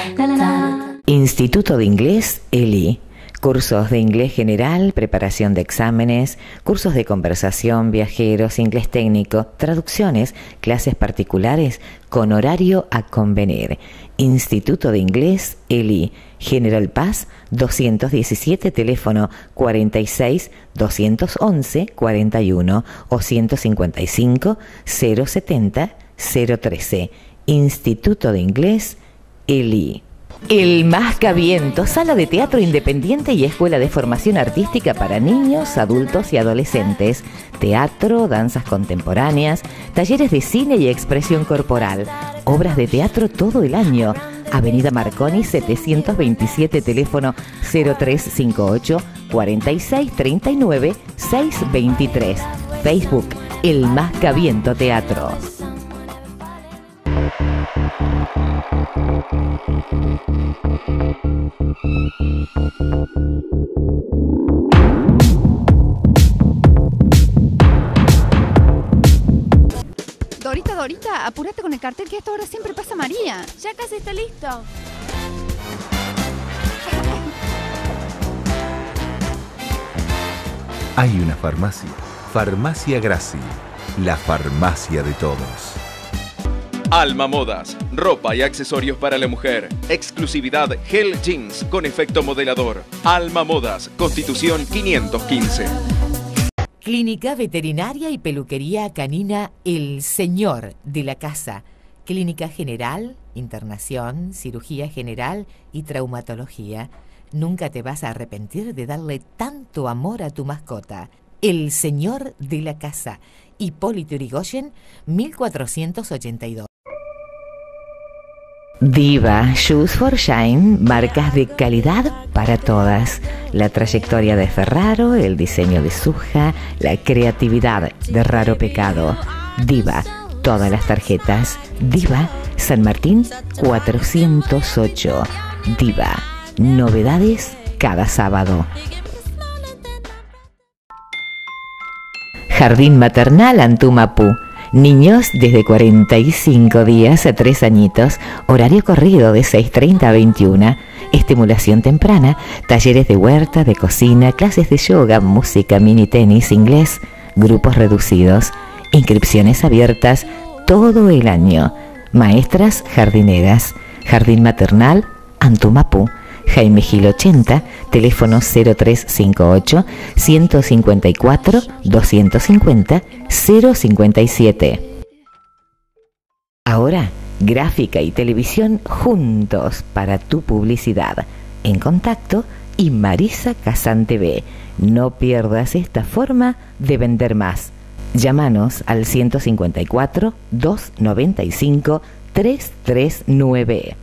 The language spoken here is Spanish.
Instituto de Inglés ELI. Cursos de inglés general, preparación de exámenes, cursos de conversación, viajeros, inglés técnico, traducciones, clases particulares con horario a convenir. Instituto de Inglés ELI. General Paz 217, teléfono 46 211 41 o 155 070 013. Instituto de Inglés ELI. El Mascaviento, sala de teatro independiente y escuela de formación artística para niños, adultos y adolescentes. Teatro, danzas contemporáneas, talleres de cine y expresión corporal. Obras de teatro todo el año. Avenida Marconi 727, teléfono 0358 46 39 623. Facebook, El Mascaviento Teatro. Dorita, apúrate con el cartel que a esta hora siempre pasa María. Ya casi está listo. Hay una farmacia, Farmacia Grassi, la farmacia de todos. Alma Modas, ropa y accesorios para la mujer. Exclusividad Gel Jeans con efecto modelador. Alma Modas, Constitución 515. Clínica Veterinaria y Peluquería Canina El Señor de la Casa. Clínica General, internación, cirugía general y traumatología. Nunca te vas a arrepentir de darle tanto amor a tu mascota. El Señor de la Casa. Hipólito Yrigoyen, 1482. Diva, Shoes for Shine, marcas de calidad para todas. La trayectoria de Ferraro, el diseño de Suja, la creatividad de Raro Pecado. Diva, todas las tarjetas. Diva, San Martín 408. Diva, novedades cada sábado. Jardín Maternal Antumapu. Niños desde 45 días a 3 añitos, horario corrido de 6:30 a 21, estimulación temprana, talleres de huerta, de cocina, clases de yoga, música, mini tenis, inglés, grupos reducidos, inscripciones abiertas todo el año. Maestras jardineras. Jardín Maternal Antumapu. Jaime Gil 80, teléfono 0358 154 250 057. Ahora, gráfica y televisión juntos para tu publicidad. En Contacto y Marisa Kazan TV. No pierdas esta forma de vender más. Llámanos al 154 295 339.